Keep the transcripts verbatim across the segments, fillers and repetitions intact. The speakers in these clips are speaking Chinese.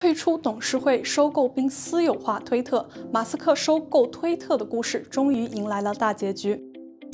退出董事会，收购并私有化推特，马斯克收购推特的故事终于迎来了大结局。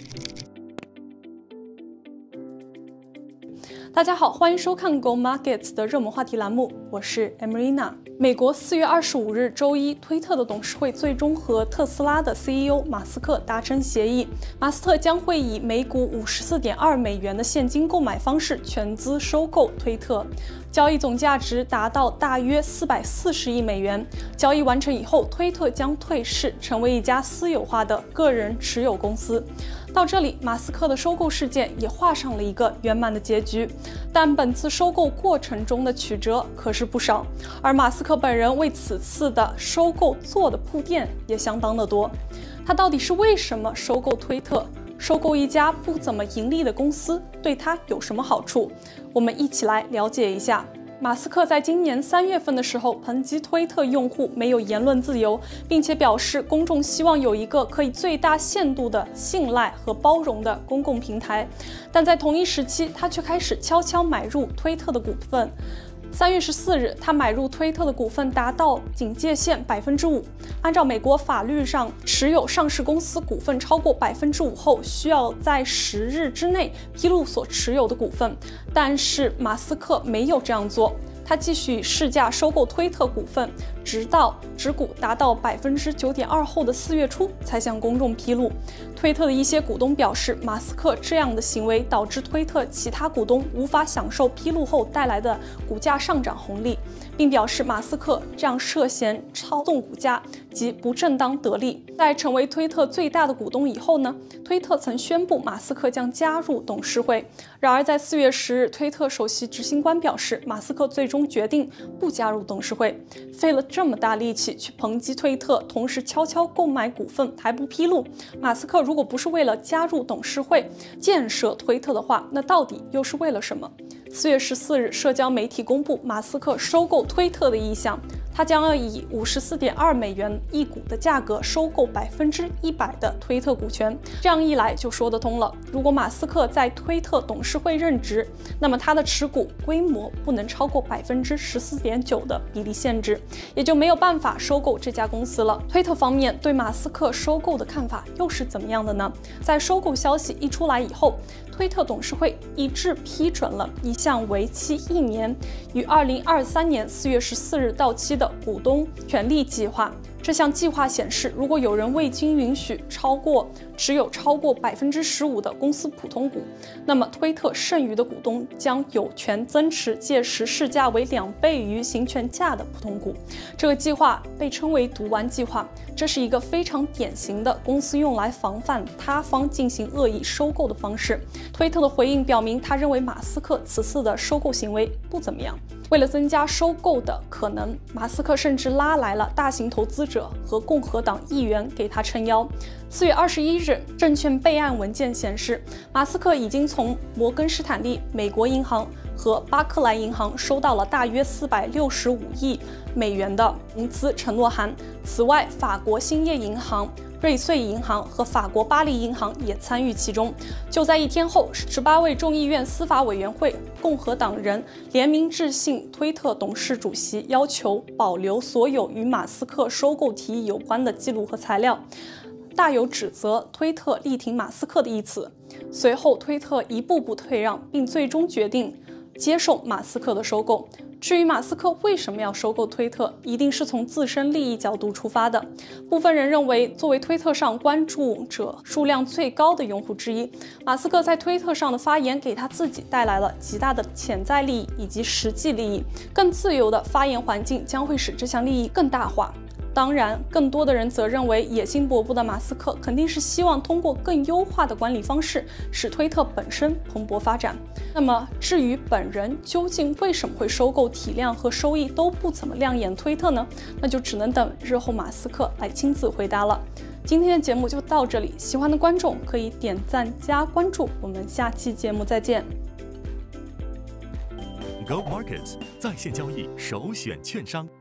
大家好，欢迎收看 Go Markets 的热门话题栏目，我是 Emerina。美国四月二十五日周一，推特的董事会最终和特斯拉的 C E O 马斯克达成协议，马斯克将会以每股五十四点二美元的现金购买方式全资收购推特，交易总价值达到大约四百四十亿美元。交易完成以后，推特将退市，成为一家私有化的个人持有公司。到这里，马斯克的收购事件也画上了一个圆满的结局。但本次收购过程中的曲折可是不少，而马斯克本人为此次的收购做的铺垫也相当的多。他到底是为什么收购推特？收购一家不怎么盈利的公司对他有什么好处？我们一起来了解一下。马斯克在今年三月份的时候抨击推特用户没有言论自由，并且表示公众希望有一个可以最大限度的信赖和包容的公共平台。但在同一时期，他却开始悄悄买入推特的股份。三月十四日，他买入推特的股份达到警戒线百分之五。按照美国法律上，持有上市公司股份超过百分之五后，需要在十日之内披露所持有的股份。但是马斯克没有这样做，他继续市价收购推特股份，直到持股达到百分之九点二后的四月初才向公众披露。推特的一些股东表示，马斯克这样的行为导致推特其他股东无法享受披露后带来的股价上涨红利，并表示马斯克这样涉嫌操纵股价及不正当得利。在成为推特最大的股东以后呢，推特曾宣布马斯克将加入董事会。然而在四月十日，推特首席执行官表示，马斯克最终决定不加入董事会。费了这么大力气去抨击推特，同时悄悄购买股份还不披露，马斯克如果不是为了加入董事会建设推特的话，那到底又是为了什么？四月十四日，社交媒体公布马斯克收购推特的意向，他将要以五十四点二美元一股的价格收购百分之一百的推特股权。这样一来就说得通了，如果马斯克在推特董事会任职，那么他的持股规模不能超过百分之十四点九的比例限制，也就没有办法收购这家公司了。推特方面对马斯克收购的看法又是怎么样的呢？在收购消息一出来以后，推特董事会一致批准了一项为期一年、于二零二三年四月十四日到期的股东权利计划。这项计划显示，如果有人未经允许超过持有超过百分之十五的公司普通股，那么推特剩余的股东将有权增持届时市价为两倍于行权价的普通股。这个计划被称为毒丸计划，这是一个非常典型的公司用来防范他方进行恶意收购的方式。推特的回应表明，他认为马斯克此次的收购行为不怎么样。为了增加收购的可能，马斯克甚至拉来了大型投资者和共和党议员给他撑腰。四月二十一日，证券备案文件显示，马斯克已经从摩根士坦利、美国银行和巴克莱银行收到了大约四百六十五亿美元的融资承诺函。此外，法国兴业银行、瑞穗银行和法国巴黎银行也参与其中。就在一天后，十八位众议院司法委员会共和党人联名致信推特董事主席，要求保留所有与马斯克收购提议有关的记录和材料，大有指责推特力挺马斯克的意思。随后，推特一步步退让，并最终决定接受马斯克的收购。至于马斯克为什么要收购推特，一定是从自身利益角度出发的。部分人认为，作为推特上关注者数量最高的用户之一，马斯克在推特上的发言给他自己带来了极大的潜在利益以及实际利益。更自由的发言环境将会使这项利益更大化。当然，更多的人则认为，野心勃勃的马斯克肯定是希望通过更优化的管理方式，使推特本身蓬勃发展。那么，至于本人究竟为什么会收购体量和收益都不怎么亮眼推特呢？那就只能等日后马斯克来亲自回答了。今天的节目就到这里，喜欢的观众可以点赞加关注，我们下期节目再见。 Go Markets 在线交易首选券商。